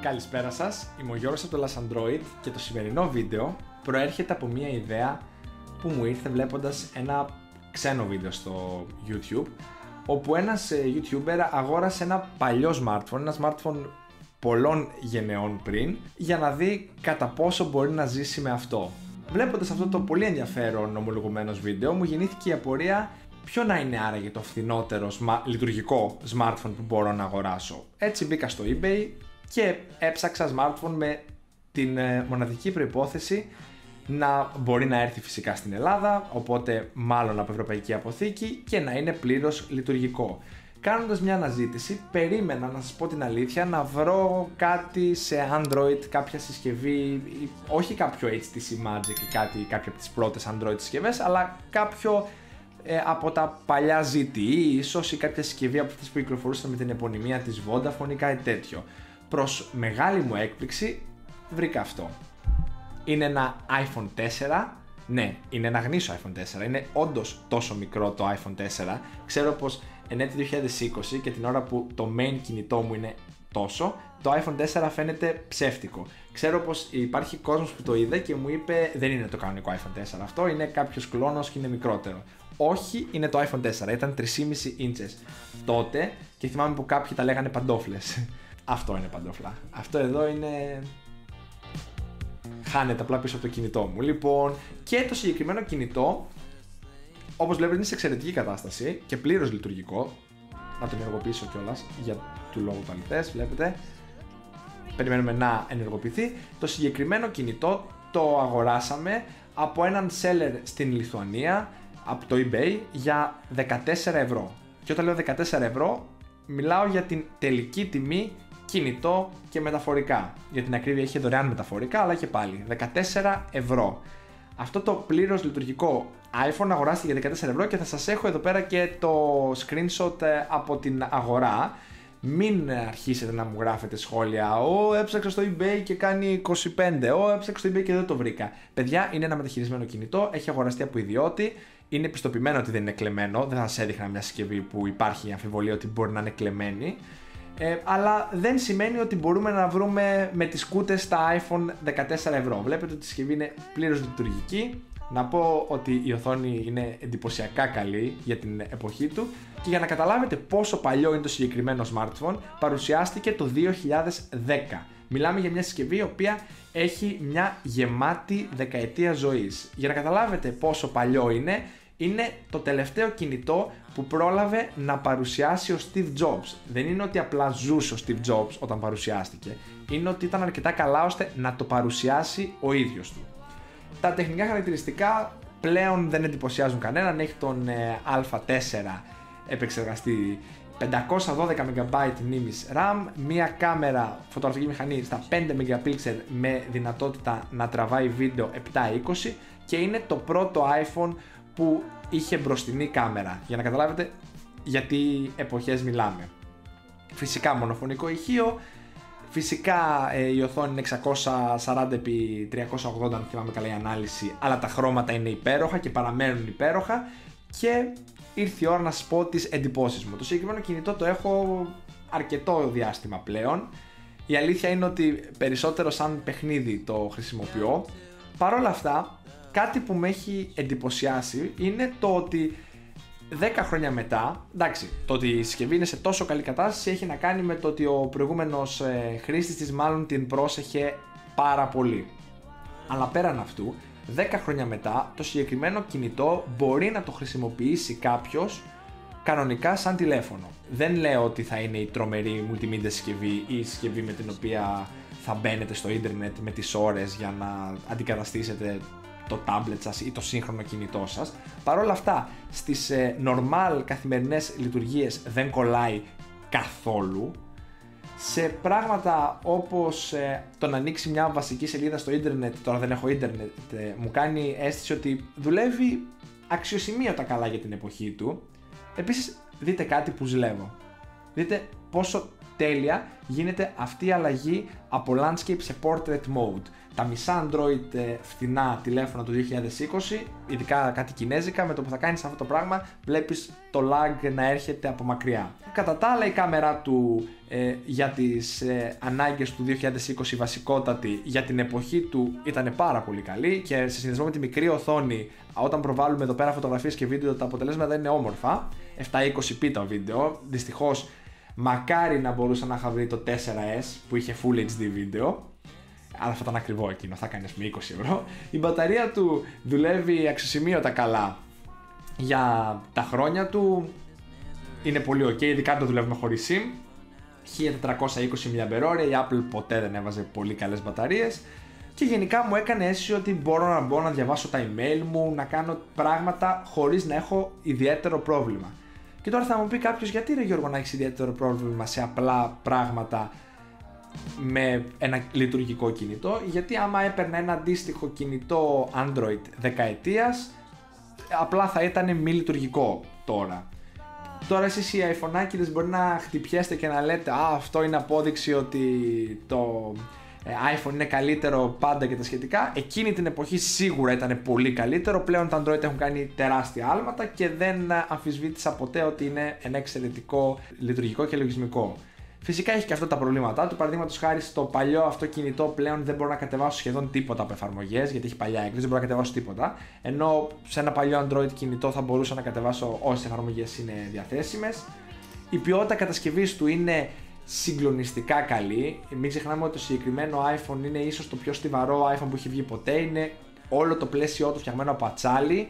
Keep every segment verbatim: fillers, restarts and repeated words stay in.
Καλησπέρα σας, είμαι ο Γιώργος από το Las Android και το σημερινό βίντεο προέρχεται από μια ιδέα που μου ήρθε βλέποντας ένα ξένο βίντεο στο YouTube, όπου ένας YouTuber αγόρασε ένα παλιό smartphone, ένα smartphone πολλών γενεών πριν, για να δει κατά πόσο μπορεί να ζήσει με αυτό. Βλέποντας αυτό το πολύ ενδιαφέρον ομολογουμένος βίντεο, μου γεννήθηκε η απορία ποιο να είναι άραγε το φθηνότερο σμα... λειτουργικό smartphone που μπορώ να αγοράσω. Έτσι μπήκα στο eBay και έψαξα smartphone με την ε, μοναδική προϋπόθεση να μπορεί να έρθει φυσικά στην Ελλάδα, οπότε μάλλον από ευρωπαϊκή αποθήκη, και να είναι πλήρως λειτουργικό. Κάνοντας μια αναζήτηση, περίμενα, να σας πω την αλήθεια, να βρω κάτι σε Android, κάποια συσκευή, όχι κάποιο έιτς τι σι Magic ή κάτι, κάποια από τις πρώτες Android συσκευές, αλλά κάποιο ε, από τα παλιά ζι τι ι, ίσως, ή κάποια συσκευή από αυτές που κυκλοφορούσαν με την επωνυμία της Vodafone ή κάτι τέτοιο. Προς μεγάλη μου έκπληξη βρήκα αυτό. Είναι ένα άιφον τέσσερα, ναι, είναι ένα γνήσιο άιφον τέσσερα, είναι όντως τόσο μικρό το άιφον τέσσερα. Ξέρω πως εν έτη δύο χιλιάδες είκοσι και την ώρα που το main κινητό μου είναι τόσο, το άιφον τέσσερα φαίνεται ψεύτικο. Ξέρω πως υπάρχει κόσμος που το είδε και μου είπε δεν είναι το κανονικό άιφον τέσσερα αυτό, είναι κάποιος κλόνος και είναι μικρότερο. Όχι, είναι το άιφον τέσσερα, ήταν τρία κόμμα πέντε ίντσες τότε και θυμάμαι που κάποιοι τα λέγανε παντόφλες. Αυτό είναι παντόφλα. Αυτό εδώ είναι... χάνεται απλά πίσω από το κινητό μου. Λοιπόν, και το συγκεκριμένο κινητό, όπως βλέπετε, είναι σε εξαιρετική κατάσταση και πλήρως λειτουργικό. Να το ενεργοποιήσω κιόλας για του λόγου του αληθές, βλέπετε. Περιμένουμε να ενεργοποιηθεί. Το συγκεκριμένο κινητό το αγοράσαμε από έναν seller στην Λιθουανία, από το eBay, για δεκατέσσερα ευρώ. Και όταν λέω δεκατέσσερα ευρώ, μιλάω για την τελική τιμή κινητό και μεταφορικά. Για την ακρίβεια είχε δωρεάν μεταφορικά, αλλά και πάλι δεκατέσσερα ευρώ. Αυτό το πλήρως λειτουργικό iPhone αγοράστηκε για δεκατέσσερα ευρώ και θα σας έχω εδώ πέρα και το screenshot από την αγορά. Μην αρχίσετε να μου γράφετε σχόλια «Ω, έψαξα στο eBay και κάνει είκοσι πέντε, ω, έψαξα στο eBay και δεν το βρήκα». Παιδιά, είναι ένα μεταχειρισμένο κινητό, έχει αγοραστεί από ιδιώτη, είναι πιστοποιημένο ότι δεν είναι κλεμμένο, δεν θα σας έδειχνα μια συσκευή που υπάρχει αμφιβολία ότι μπορεί να είναι κλεμμένη. Ε, αλλά δεν σημαίνει ότι μπορούμε να βρούμε με τις κούτες τα iPhone δεκατέσσερα ευρώ. Βλέπετε ότι η συσκευή είναι πλήρως λειτουργική. Να πω ότι η οθόνη είναι εντυπωσιακά καλή για την εποχή του, και για να καταλάβετε πόσο παλιό είναι το συγκεκριμένο smartphone, παρουσιάστηκε το δύο χιλιάδες δέκα. Μιλάμε για μια συσκευή η οποία έχει μια γεμάτη δεκαετία ζωής. Για να καταλάβετε πόσο παλιό είναι, είναι το τελευταίο κινητό που πρόλαβε να παρουσιάσει ο Steve Jobs. Δεν είναι ότι απλά ζούσε ο Steve Jobs όταν παρουσιάστηκε, είναι ότι ήταν αρκετά καλά ώστε να το παρουσιάσει ο ίδιος του. Τα τεχνικά χαρακτηριστικά πλέον δεν εντυπωσιάζουν κανέναν. Έχει τον ε, Α τέσσερα επεξεργαστή, πεντακόσια δώδεκα μεγα μπάιτ μνήμης RAM, μία κάμερα φωτογραφική μηχανή στα πέντε μεγαπίξελ με δυνατότητα να τραβάει βίντεο επτά είκοσι, και είναι το πρώτο iPhone που είχε μπροστινή κάμερα, για να καταλάβετε γιατί εποχές μιλάμε. Φυσικά μονοφωνικό ηχείο, φυσικά ε, η οθόνη είναι εξακόσια σαράντα επί τριακόσια ογδόντα, αν θυμάμαι καλά η ανάλυση, αλλά τα χρώματα είναι υπέροχα και παραμένουν υπέροχα, και ήρθε η ώρα να σας πω τις εντυπώσεις μου. Το συγκεκριμένο κινητό το έχω αρκετό διάστημα πλέον. Η αλήθεια είναι ότι περισσότερο σαν παιχνίδι το χρησιμοποιώ. Παρ' όλα αυτά, κάτι που με έχει εντυπωσιάσει είναι το ότι δέκα χρόνια μετά, εντάξει, το ότι η συσκευή είναι σε τόσο καλή κατάσταση έχει να κάνει με το ότι ο προηγούμενος ε, χρήστης της μάλλον την πρόσεχε πάρα πολύ. Αλλά πέραν αυτού, δέκα χρόνια μετά, το συγκεκριμένο κινητό μπορεί να το χρησιμοποιήσει κάποιος κανονικά σαν τηλέφωνο. Δεν λέω ότι θα είναι η τρομερή multimedia συσκευή ή η συσκευή με την οποία θα μπαίνετε στο ίντερνετ με τις ώρες για να αντικαταστήσετε το tablet σας ή το σύγχρονο κινητό σας. Παρ' όλα αυτά, στις ε, normal καθημερινές λειτουργίες δεν κολλάει καθόλου. Σε πράγματα όπως ε, το να ανοίξει μια βασική σελίδα στο ίντερνετ, τώρα δεν έχω ίντερνετ, ε, μου κάνει αίσθηση ότι δουλεύει αξιοσημείωτα καλά για την εποχή του. Επίσης, δείτε κάτι που ζηλεύω. Δείτε πόσο τέλεια γίνεται αυτή η αλλαγή από landscape σε portrait mode. τα μισά Android φθηνά τηλέφωνα του δύο χιλιάδες είκοσι, ειδικά κάτι κινέζικα, με το που θα κάνεις αυτό το πράγμα βλέπεις το lag να έρχεται από μακριά. Κατά τα άλλα η κάμερα του ε, για τις ε, ανάγκες του δύο χιλιάδες είκοσι βασικότατη για την εποχή του ήταν πάρα πολύ καλή και σε συνδυασμό με τη μικρή οθόνη, όταν προβάλλουμε εδώ πέρα φωτογραφίες και βίντεο, τα αποτελέσματα είναι όμορφα. επτακόσια είκοσι πι το βίντεο, δυστυχώς μακάρι να μπορούσα να είχα βρει το τέσσερα ες που είχε Full έιτς ντι βίντεο, αλλά θα ήταν ακριβό εκείνο, θα κάνεις με είκοσι ευρώ. Η μπαταρία του δουλεύει αξιοσημείωτα καλά για τα χρόνια του, είναι πολύ ok, ειδικά αν το δουλεύουμε χωρίς SIM. χίλια τετρακόσια είκοσι μιλιαμπερόρια, η Apple ποτέ δεν έβαζε πολύ καλές μπαταρίες και γενικά μου έκανε αίσθηση ότι μπορώ να μπω να διαβάσω τα email μου, να κάνω πράγματα χωρίς να έχω ιδιαίτερο πρόβλημα. Και τώρα θα μου πει κάποιος, γιατί ρε Γιώργο να έχεις ιδιαίτερο πρόβλημα σε απλά πράγματα με ένα λειτουργικό κινητό? Γιατί άμα έπαιρνα ένα αντίστοιχο κινητό Android δεκαετίας, απλά θα ήταν μη λειτουργικό τώρα. Τώρα εσείς οι iPhoneάκηδες μπορεί να χτυπιέστε και να λέτε «Α, αυτό είναι απόδειξη ότι το iPhone είναι καλύτερο πάντα» και τα σχετικά. Εκείνη την εποχή σίγουρα ήταν πολύ καλύτερο, πλέον τα Android έχουν κάνει τεράστια άλματα και δεν αμφισβήτησα ποτέ ότι είναι ένα εξαιρετικό λειτουργικό και λογισμικό. Φυσικά έχει και αυτό τα προβλήματά του. Παραδείγματος χάρη, στο παλιό αυτό κινητό πλέον δεν μπορώ να κατεβάσω σχεδόν τίποτα από εφαρμογές, γιατί έχει παλιά έκδοση, δεν μπορώ να κατεβάσω τίποτα. Ενώ σε ένα παλιό Android κινητό θα μπορούσα να κατεβάσω όσες εφαρμογές είναι διαθέσιμες. Η ποιότητα κατασκευής του είναι συγκλονιστικά καλή. Μην ξεχνάμε ότι το συγκεκριμένο iPhone είναι ίσως το πιο στιβαρό iPhone που έχει βγει ποτέ. Είναι όλο το πλαίσιό του φτιαγμένο από ατσάλι,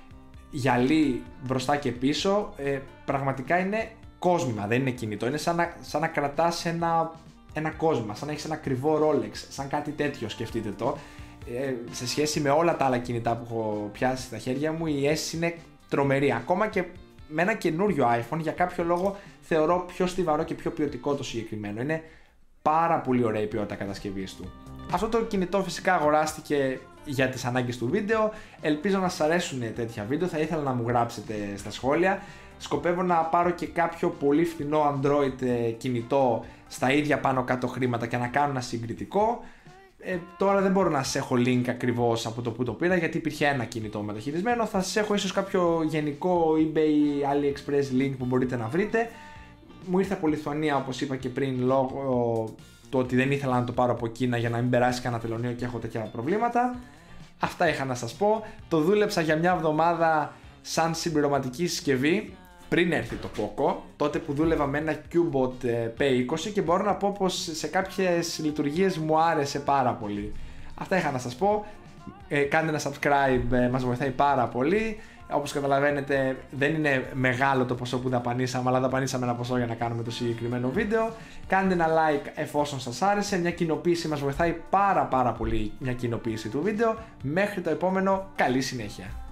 γυαλί μπροστά και πίσω. Ε, πραγματικά είναι κόσμημα, δεν είναι κινητό. Είναι σαν να, σαν να κρατάς ένα, ένα κόσμημα, σαν να έχεις ένα ακριβό Rolex, σαν κάτι τέτοιο, σκεφτείτε το. Ε, σε σχέση με όλα τα άλλα κινητά που έχω πιάσει στα χέρια μου, η αίσθηση είναι τρομερή. Ακόμα και με ένα καινούριο iPhone, για κάποιο λόγο θεωρώ πιο στιβαρό και πιο ποιοτικό το συγκεκριμένο. Είναι πάρα πολύ ωραία η ποιότητα κατασκευής του. Αυτό το κινητό φυσικά αγοράστηκε για τις ανάγκες του βίντεο. Ελπίζω να σας αρέσουν τέτοια βίντεο, θα ήθελα να μου γράψετε στα σχόλια. Σκοπεύω να πάρω και κάποιο πολύ φθηνό Android κινητό στα ίδια πάνω κάτω χρήματα και να κάνω ένα συγκριτικό. Ε, τώρα δεν μπορώ να σας έχω link ακριβώς από το που το πήρα, γιατί υπήρχε ένα κινητό μεταχειρισμένο. Θα σας έχω ίσως κάποιο γενικό eBay, AliExpress link που μπορείτε να βρείτε. Μου ήρθε από Λιθουανία, όπως είπα και πριν, λόγω του ότι δεν ήθελα να το πάρω από Κίνα για να μην περάσει κανένα τελωνείο και έχω τέτοια προβλήματα. Αυτά είχα να σας πω. Το δούλεψα για μια εβδομάδα σαν συμπληρωματική συσκευή πριν έρθει το Poco, τότε που δούλευα με ένα Cubot πι είκοσι, και μπορώ να πω πως σε κάποιες λειτουργίες μου άρεσε πάρα πολύ. Αυτά είχα να σας πω. Ε, κάντε ένα subscribe, ε, μας βοηθάει πάρα πολύ. Όπως καταλαβαίνετε δεν είναι μεγάλο το ποσό που δαπανίσαμε, αλλά δαπανίσαμε ένα ποσό για να κάνουμε το συγκεκριμένο βίντεο. Κάντε ένα like εφόσον σας άρεσε, μια κοινοποίηση μας βοηθάει πάρα πάρα πολύ, μια κοινοποίηση του βίντεο. Μέχρι το επόμενο, καλή συνέχεια.